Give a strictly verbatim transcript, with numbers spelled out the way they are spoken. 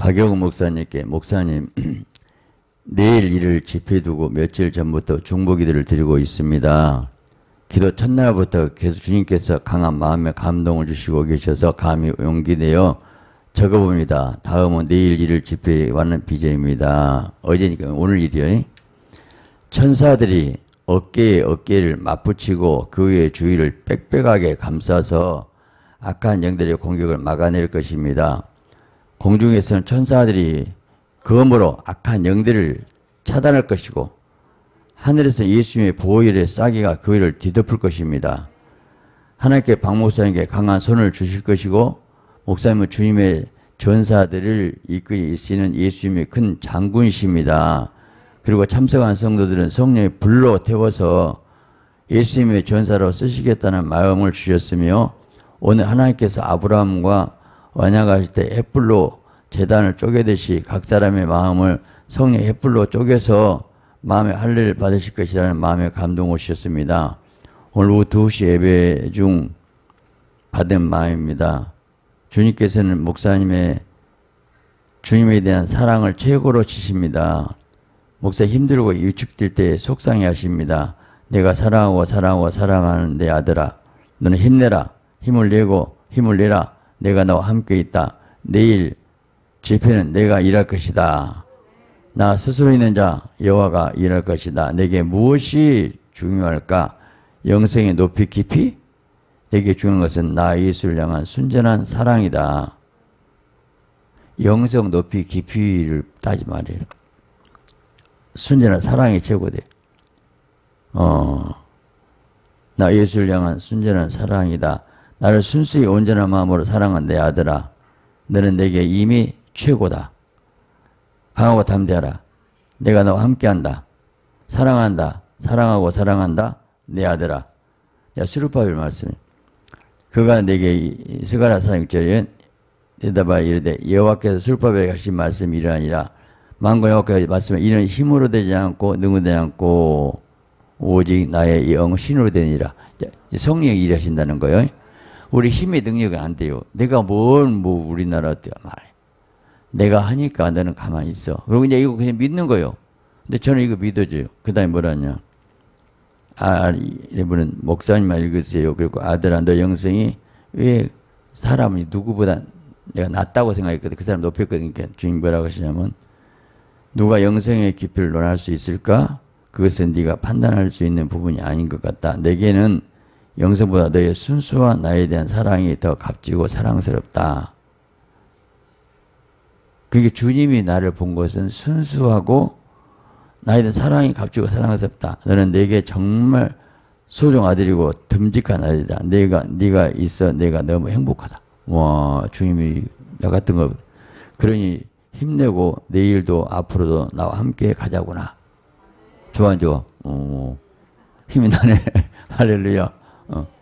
박영우 목사님께 목사님 내일 일을 집회 두고 며칠 전부터 중보기도를 드리고 있습니다. 기도 첫날부터 계속 주님께서 강한 마음에 감동을 주시고 계셔서 감히 용기 내어 적어봅니다. 다음은 내일 일을 집회에 왔는 비전입니다. 어제니까 오늘 일이요. 천사들이 어깨에 어깨를 맞붙이고 그 위에 주위를 빽빽하게 감싸서 악한 영들의 공격을 막아낼 것입니다. 공중에서는 천사들이 검으로 악한 영들을 차단할 것이고 하늘에서 예수님의 보혈의 싸기가 그 위를 뒤덮을 것입니다. 하나님께 박 목사님께 강한 손을 주실 것이고 목사님은 주님의 전사들을 이끄시는 예수님의 큰 장군이십니다. 그리고 참석한 성도들은 성령의 불로 태워서 예수님의 전사로 쓰시겠다는 마음을 주셨으며 오늘 하나님께서 아브라함과 언약하실 때 햇불로 제단을 쪼개듯이 각 사람의 마음을 성령의 햇불로 쪼개서 마음의 할례를 받으실 것이라는 마음의 감동을 주셨습니다. 오늘 오후 두 시 예배 중 받은 마음입니다. 주님께서는 목사님의 주님에 대한 사랑을 최고로 치십니다. 목사 힘들고 위축될 때 속상해 하십니다. 내가 사랑하고 사랑하고 사랑하는 내 아들아, 너는 힘내라. 힘을 내고 힘을 내라. 내가 너와 함께 있다. 내일 집회는 내가 일할 것이다. 나 스스로 있는 자 여호와가 일할 것이다. 내게 무엇이 중요할까? 영생의 높이 깊이? 내게 중요한 것은 나 예수를 향한 순전한 사랑이다. 영성 높이 깊이를 따지 말이에요. 순전한 사랑이 최고돼. 어, 나 예수를 향한 순전한 사랑이다. 나를 순수히 온전한 마음으로 사랑한 내 아들아, 너는 내게 이미 최고다. 강하고 담대하라. 내가 너와 함께한다. 사랑한다. 사랑하고 사랑한다. 내 아들아. 야, 수르바벨 말씀이. 그가 내게 스가랴 사 장 육 절에 대답하여 이르되 여호와께서 수르바벨에게 하신 말씀이 이러하니라. 만군의 여호와께서 말씀에 이는 힘으로 되지 않고 능으로 되지 않고 오직 나의 영신으로 되니라. 성령이 일하신다는 거예요. 우리 힘의 능력은 안 돼요. 내가 뭘 뭐 우리나라 어때요? 말해. 내가 하니까 너는 가만히 있어. 그리고 이제 이거 그냥 믿는 거예요. 근데 저는 이거 믿어줘요. 그 다음에 뭐라냐. 아, 이분은 목사님만 읽으세요. 그리고 아들아, 너 영생이 왜 사람이 누구보다 내가 낫다고 생각했거든. 그 사람 높였거든. 그러니까 주님 뭐라고 하시냐면 누가 영생의 깊이를 논할 수 있을까? 그것은 네가 판단할 수 있는 부분이 아닌 것 같다. 내게는 영생보다 너의 순수한 나에 대한 사랑이 더 값지고 사랑스럽다. 그게 주님이 나를 본 것은 순수하고 나에 대한 사랑이 값지고 사랑스럽다. 너는 내게 정말 소중 아들이고 듬직한 아들이다. 내가 네가 있어 내가 너무 행복하다. 와, 주님이 나 같은 거 그러니 힘내고 내일도 앞으로도 나와 함께 가자구나. 좋아 안 좋아? 어, 힘이 나네. 할렐루야. 어.